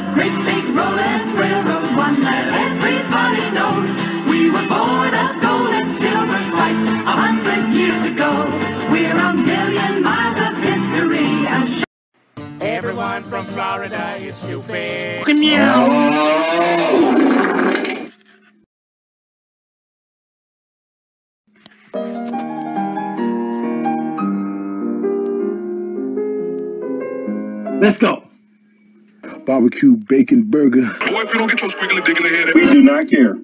Great big rolling railroad, one that everybody knows. We were born of gold and silver stripes 100 years ago. We're a million miles of history. Everyone from Florida is stupid. Let's go. Barbecue bacon burger. Boy, if you don't get your squiggly dick in the head, We do not care.